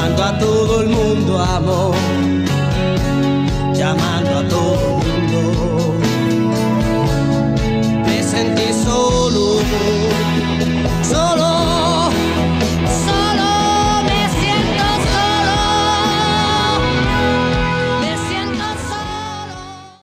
llamando a todo el mundo, amor, llamando a todo el mundo. Te sentí solo, solo.